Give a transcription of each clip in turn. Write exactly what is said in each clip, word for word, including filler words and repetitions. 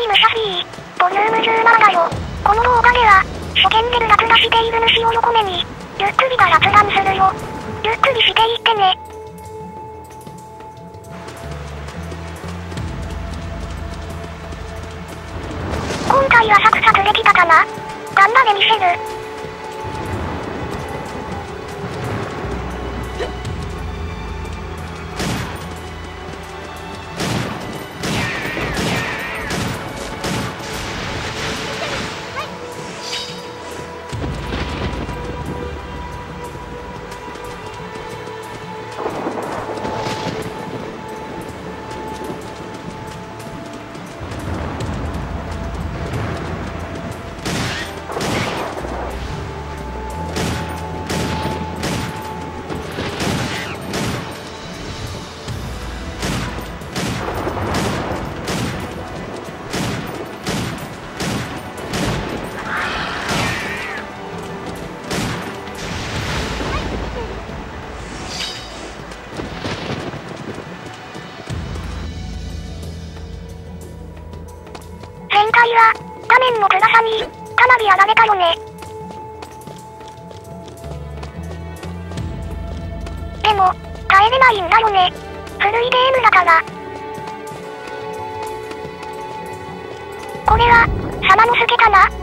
に武者 B、ボリュームじゅうななだよ。この動画では、初見でルラプラしている主を横目に、ゆっくりが雑談するよ。ゆっくりしていってね。今回はサクサクできたかな？頑張れミシェル。前回は、画面の暗さに、かなりやられたよね。でも、耐えれないんだよね。古いゲームだから。これは、サマノスケかな？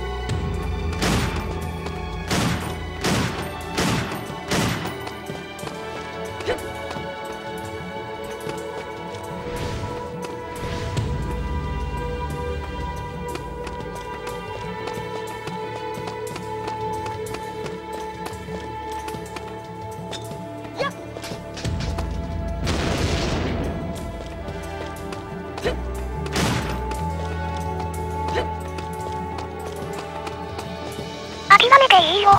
諦めていいよ。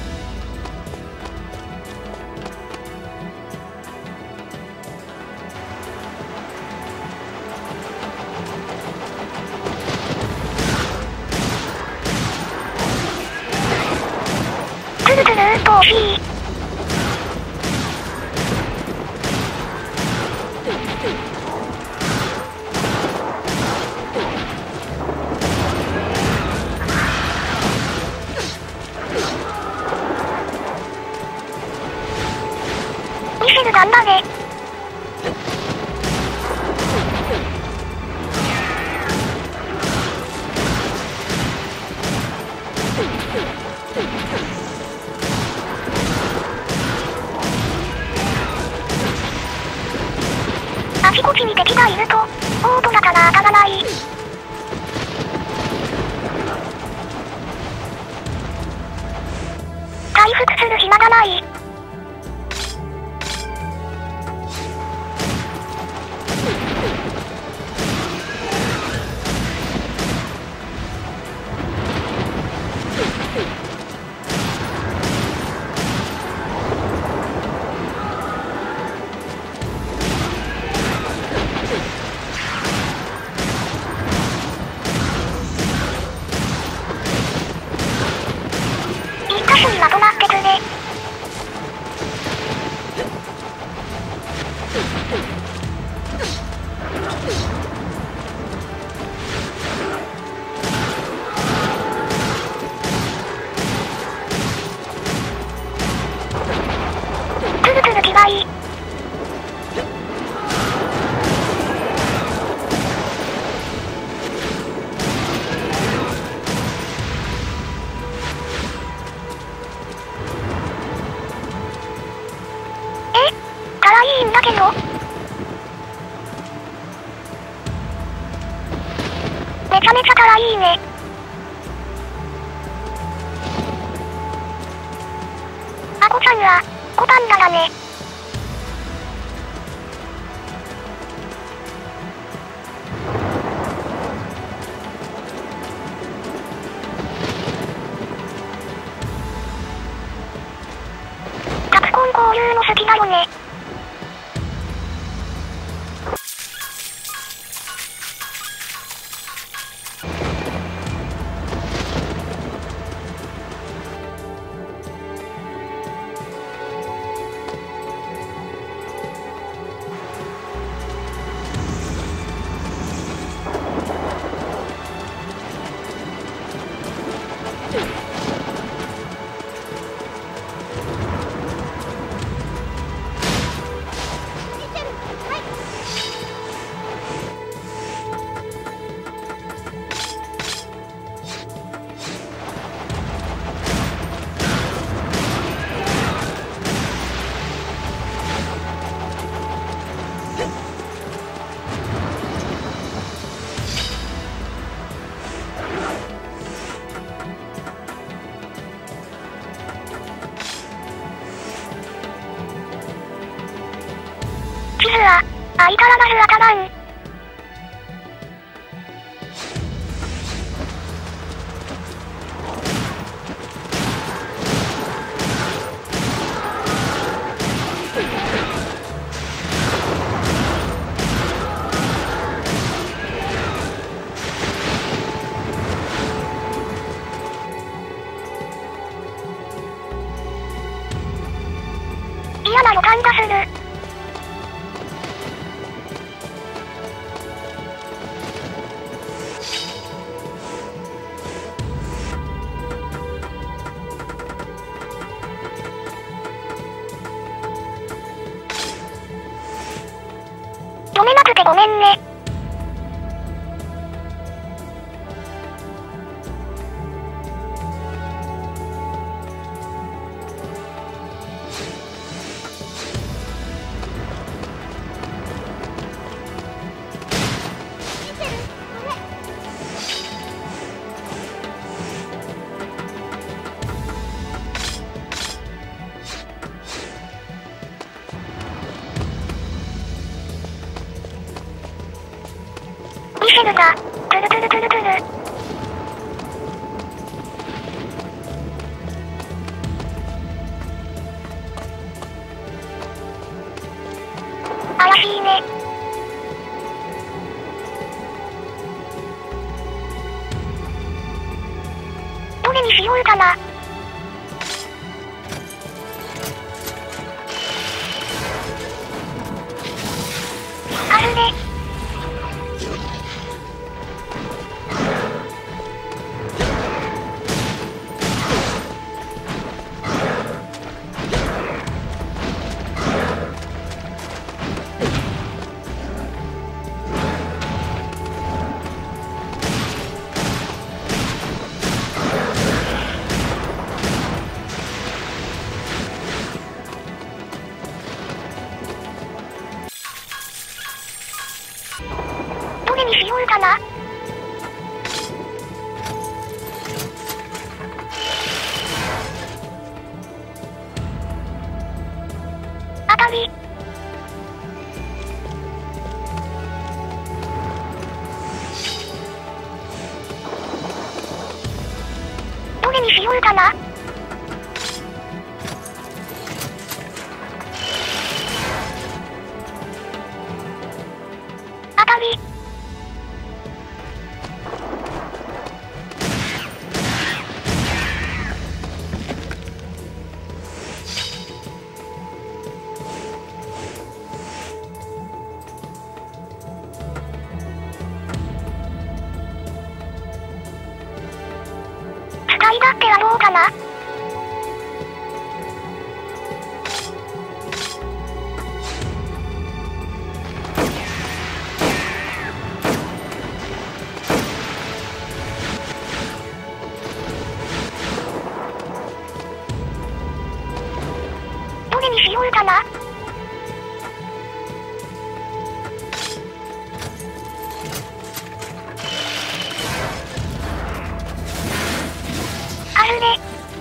トゥルトゥルーと惜しい。ミシェル頑張れ。あちこちに敵がいると、オートだから当たらない。回復する暇がない。一箇所にまとまってくれ。トゥルトゥル嫌い。え、かわいいんだけど。めちゃめちゃかわいいね。アコちゃんは、コパンダだね。カプコンこういうの好きだよね。 てごめんね。ミシェルだ。トゥルトゥルトゥルトゥル。怪しいね。どれにしようかな。あるね。どれにしようかな。当たり。どれにしようかな。当たり。スカイだってやろうかな。どれにしようかな。あるね。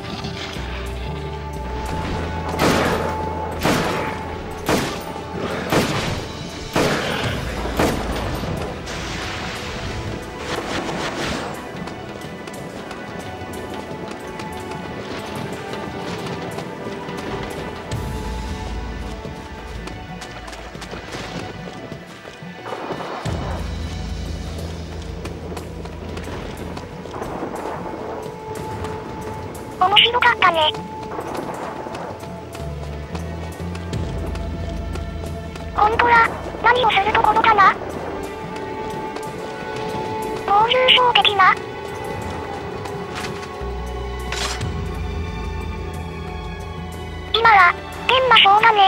面白かったね。ほんとだ。何をするところかな。猛獣衝的な。今は天魔将だね。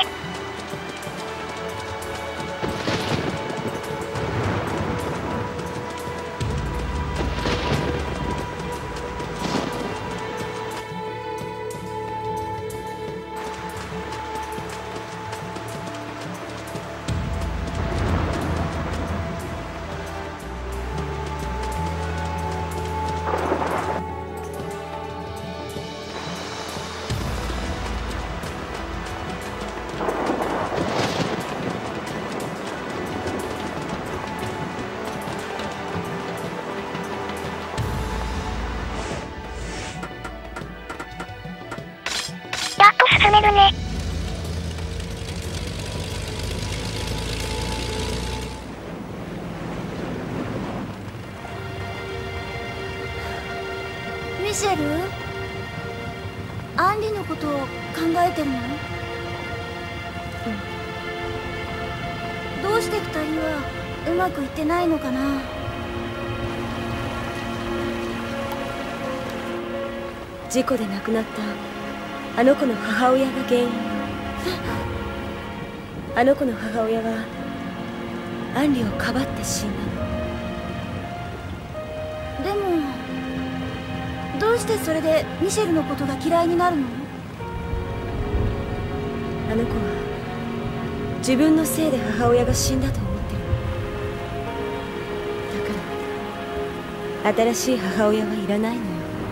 やっと進めるね。 ミシェル？アンリのことを考えてるの？うん。どうして二人はうまくいってないのかな？ 事故で亡くなったあの子の母親が原因。あの子の母親はアンリをかばって死んだの。 でもどうしてそれでミシェルのことが嫌いになるの？ あの子は自分のせいで母親が死んだと思ってる。だから新しい母親はいらないのよ。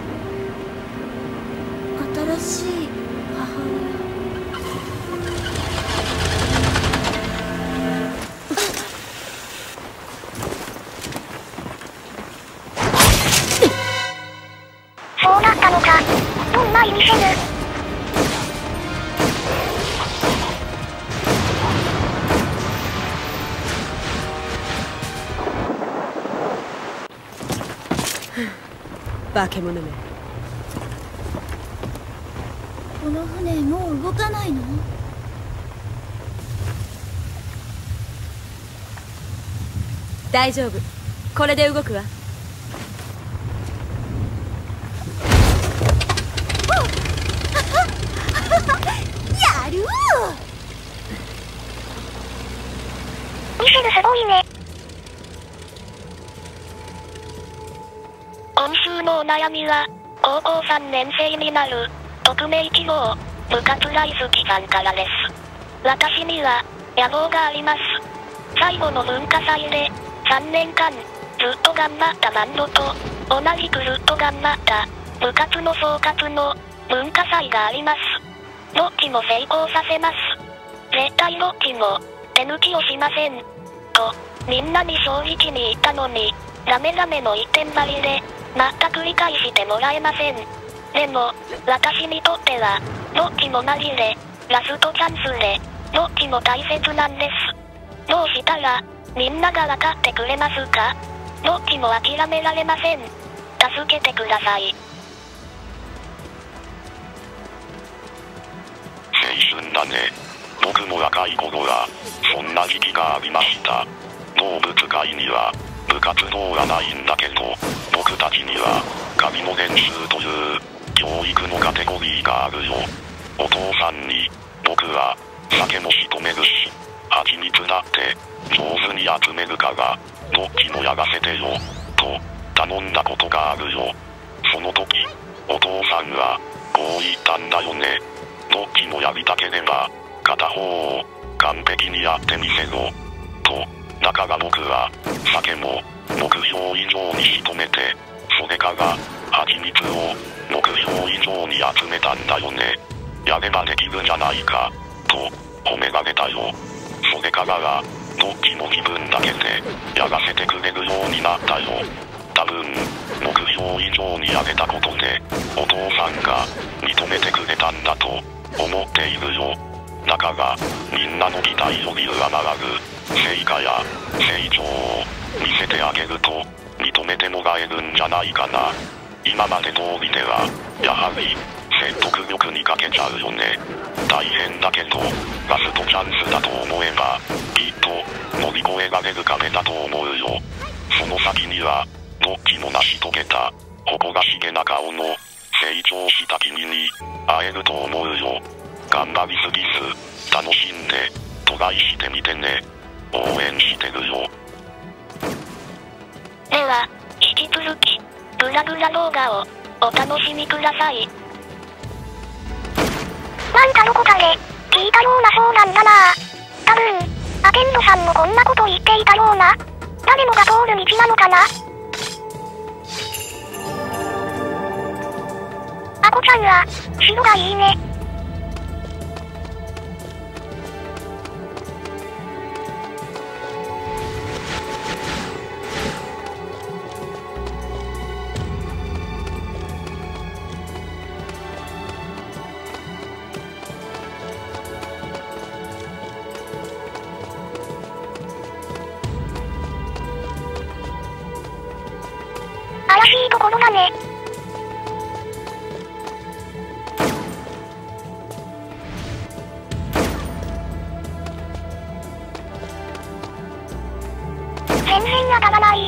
新しい母そうだったのか。ドンマイミシェル。 化け物め。 この船もう動かないの？ 大丈夫、これで動くわ。 やるミシェルすごいね。今週のお悩みは、高校さんねん生になる、匿名希望、部活大好きさんからです。私には、野望があります。最後の文化祭で、さんねんかん、ずっと頑張ったバンドと、同じくずっと頑張った、部活の総括の、文化祭があります。どっちも成功させます。絶対どっちも、手抜きをしません。と、みんなに正直に言ったのに、ダメダメの一点張りで、全く理解してもらえません。でも、私にとっては、どっちもマジで、ラストチャンスで、どっちも大切なんです。どうしたら、みんなが分かってくれますか？どっちも諦められません。助けてください。 青春だね。僕も若い頃は、そんな時期がありました。動物界には、部活動はないんだけど、僕たちには、神の練習という、教育のカテゴリーがあるよ。お父さんに、僕は、酒も仕留めるし、蜂蜜だって、上手に集めるから、どっちもやらせてよ、と、頼んだことがあるよ。その時、お父さんは、こう言ったんだよね。どっちもやりたければ、片方を、完璧にやってみせろ。と、だから僕は、酒も、目標以上に仕留めて、それから、蜂蜜を、目標以上に集めたんだよね。やればできるじゃないか、と、褒められたよ。それからは、どっちも気分だけで、やらせてくれるようになったよ。多分、目標以上にやれたことで、お父さんが、認めてくれたんだと、思っているよ。だから、みんなの期待より上回る、成果や、成長を、見せてあげると、認めてもらえるんじゃないかな。今まで通りでは、やはり、説得力に欠けちゃうよね。大変だけど、ラストチャンスだと思えば、きっと、乗り越えられる壁だと思うよ。その先には、どっちも成し遂げた、誇らしげな顔の、成長した君に、会えると思うよ。頑張りすぎず、楽しんで、トライしてみてね。応援してるよ。 では、引き続き、グラグラ動画を、お楽しみください。なんかどこかで、聞いたようなそうなんだなぁ。多分、アテンドさんもこんなこと言っていたような。誰もが通る道なのかな。アコちゃんは、白がいいね。怪しいところだね。全然当たらない。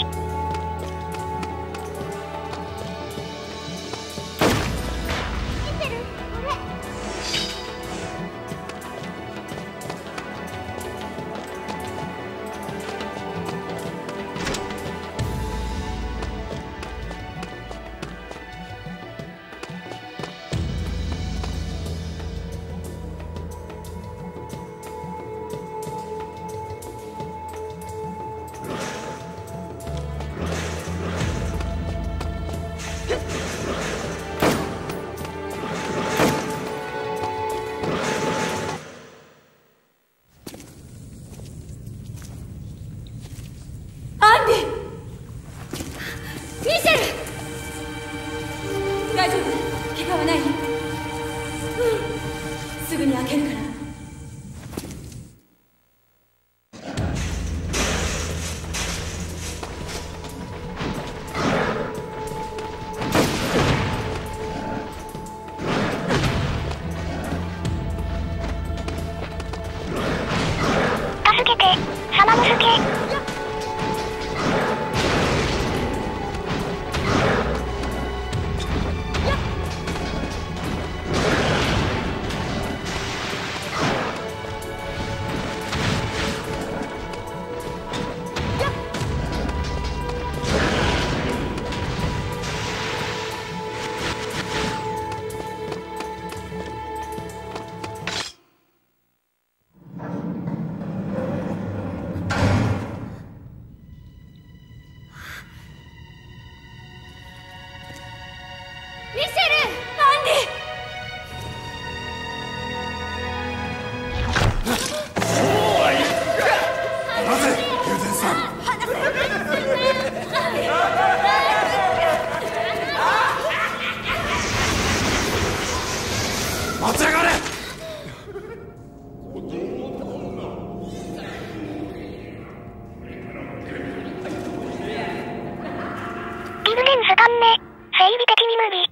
年スパンね。生理的に無理。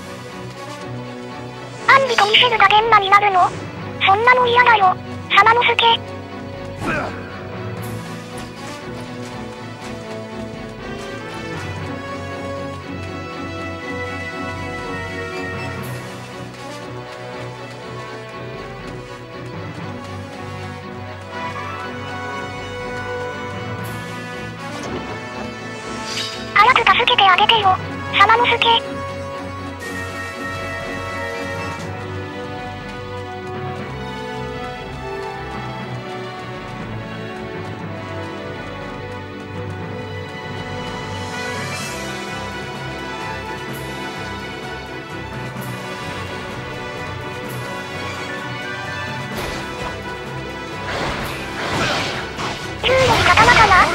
アンリとミシェルが現場になるの？そんなの嫌だよ、サマノスケ。早く助けてあげてよ、サマノスケ。銃の刀かな？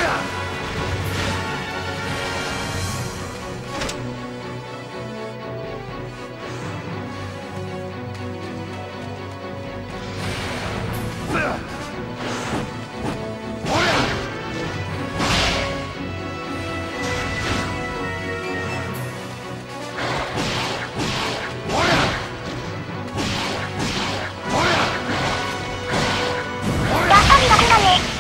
やっぱり楽だね。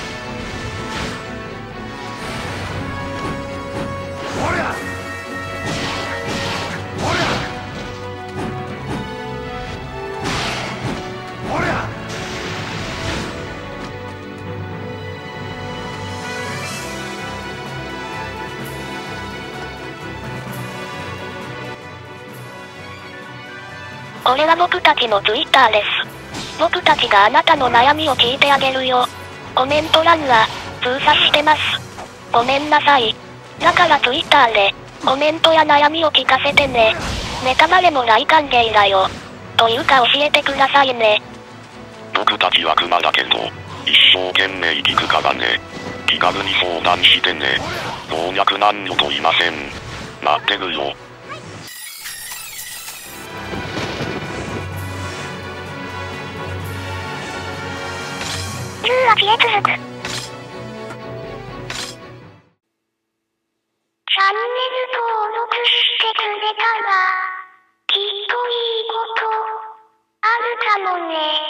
これは僕たちのツイッターです。僕たちがあなたの悩みを聞いてあげるよ。コメント欄は封鎖してます。ごめんなさい。だからツイッターでコメントや悩みを聞かせてね。ネタバレも大歓迎だよ。というか教えてくださいね。 僕たちはクマだけど、一生懸命聞くからね。気軽に相談してね。老若男女といません。待ってるよ。銃は消え続く。チャンネル登録してくれたら、きっといいことあるかもね。